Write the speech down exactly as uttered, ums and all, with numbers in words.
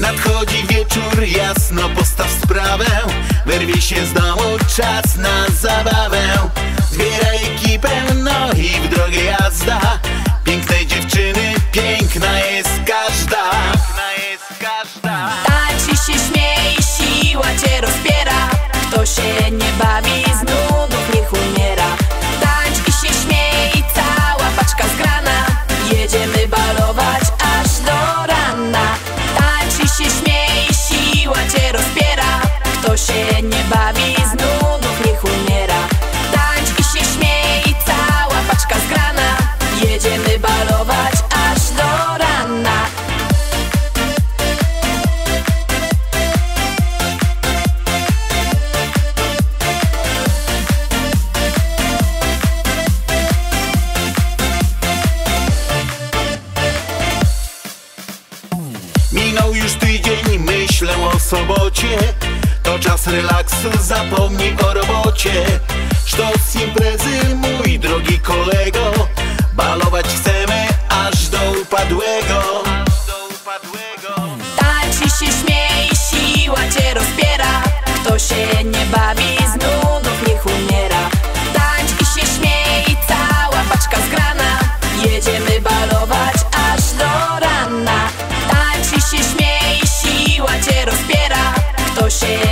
Nadchodzi wieczór, jasno postaw sprawę. Wyrwij się z domu, czas na zabawę. Zbieraj ekipę, no i w drogę jazda. Pięknej dziewczyny, piękna jest każda. Piękna jest każda. Tańczy się, śmiej, siła cię rozpiera. Kto się nie bawi, z nudów niech umiera. Tańcz i się śmiej, cała paczka zgrana. Jedziemy balować aż do rana. Tańcz i się śmiej, siła cię rozpiera. Kto się nie bawi, z nudów niech umiera. Tańcz i się śmiej, cała paczka zgrana. Jedziemy balować aż do rana. Minął już tydzień, myślę o sobocie. To czas relaksu, zapomnij o robocie. Sztos imprezy, mój drogi kolego. Balować chcemy aż do upadłego. Tańcz i się śmiej, siła cię rozpiera. Kto się nie bawi, z nudów niech umiera. Tańcz i się śmiej, cała paczka zgrana. Jedziemy balować aż do rana. Tańcz i się śmiej, siła cię rozpiera. Kto się